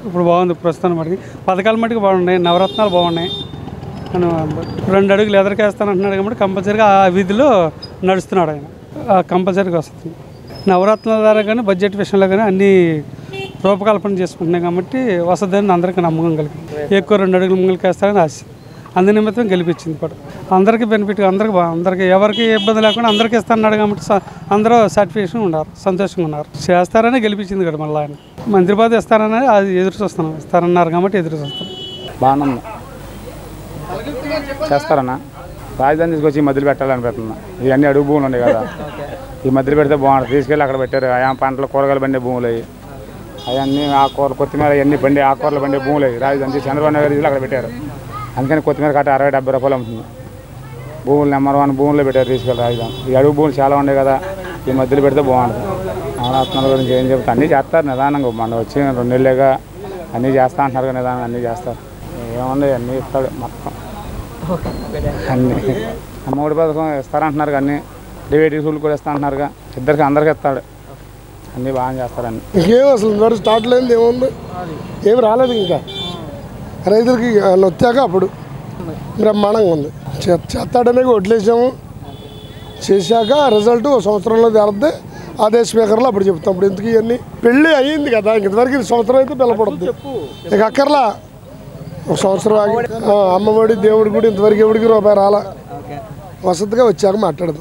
ఇప్పుడు బాగుంది ప్రస్తుతానికి మటుకు. పథకాల మటుకు బాగున్నాయి, నవరత్నాలు బాగున్నాయి. 2 అడుగులు ఎదరికేస్తానంటున్నాడు కాబట్టి కంపల్సరీగా ఆ వీధిలో నడుస్తున్నాడు ఆయన, కంపల్సరీగా వస్తుంది. నవరత్నాల ద్వారా కానీ బడ్జెట్ విషయంలో కానీ అన్నీ రూపకల్పన చేసుకుంటున్నాయి కాబట్టి వస్తుందని అందరికీ నమ్మకం కలిగింది. ఎక్కువ 2 అడుగులు ముందుకు వేస్తారని ఆశ, అందు నిమిత్తం గెలిపించింది కూడా. అందరికీ బెనిఫిట్, అందరికీ ఎవరికి ఇబ్బంది లేకుండా అందరికీ ఇస్తున్నాడు కాబట్టి అందరూ సాటిస్ఫాక్షన్ ఉన్నారు, సంతోషంగా ఉన్నారు. చేస్తారని గెలిపించింది కదా మళ్ళీ ఆయన. మంత్రి పదవి ఇస్తారని అది ఎదురు చూస్తున్నాం, ఇస్తారన్నారు కాబట్టి ఎదురు చూస్తాం. బాగుంది, చేస్తారన్నా. రాజధాని తీసుకొచ్చి ఈ మధ్యలో పెట్టాలనిపిస్తున్నా. ఇవన్నీ అడుగు భూములు ఉన్నాయి కదా, ఈ మధ్యలో పెడితే బాగుంటుంది. తీసుకెళ్ళి అక్కడ పెట్టారు. ఆయా పంటలు, కూరగాయలు పండే భూములు అవి, అవన్నీ ఆకుకూరలు, కొత్తిమీర ఇవన్నీ పండే ఆకుకూరలు పండే భూములు అవి రాజధాని చంద్రబాబు నాయుడు అక్కడ పెట్టారు. అందుకని కొత్తిమీర కట్ట 60-70 రూపాయలు అమ్ముతుంది. భూములు నెంబర్ 1 భూముల్లో పెట్టారు తీసుకెళ్ళి రాజధాని. ఈ అడుగు భూములు చాలా ఉన్నాయి కదా, ఈ మధ్యలో పెడితే బాగుంటుంది. నవరత్నాల గురించి ఏం చెప్తా, అన్నీ చేస్తారు నిదానంగా. మన వచ్చి 2 నెలలుగా అన్నీ చేస్తా అంటున్నారు కదా, నిదానంగా అన్నీ చేస్తారు. ఏముంది అన్నీ ఇస్తాడు మొత్తం, అన్నీ. అమ్మఒడి పథకం ఇస్తారంటున్నారు కానీ ప్రైవేట్ స్కూల్ కూడా ఇస్తా అంటున్నారుగా, ఇద్దరికి అందరికి ఇస్తాడు. అన్నీ బాగా చేస్తారని. ఇంకేం అసలు ఇంతవరకు స్టార్ట్ లేనిది ఏముంది, ఏమి రాలేదు. ఇంకా రైతులకి వచ్చాక అప్పుడు బ్రహ్మాండంగా ఉంది. చేస్తాడనే వడ్లేసాము, చేశాక రిజల్ట్ 1 సంవత్సరంలో తేలితే అదే స్పీకర్లో అప్పుడు చెప్తాం. అప్పుడు ఎందుకు ఇవన్నీ పెళ్ళి అయ్యింది కదా, ఇంతవరకు 1 సంవత్సరం అయితే పిల్లపడుతుంది. ఇక అక్కర్లా 1 సంవత్సరం ఆగి అమ్మఒడి దేవుడి కూడా ఇంతవరకు ఎవడికి రూపాయి రాలా. వసతిగా వచ్చాక మాట్లాడదు.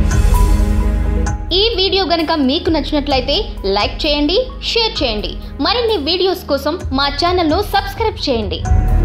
ఈ వీడియో గనుక మీకు నచ్చినట్లయితే లైక్ చేయండి, షేర్ చేయండి. మరిన్ని వీడియోస్ కోసం మా ఛానల్ను సబ్స్క్రైబ్ చేయండి.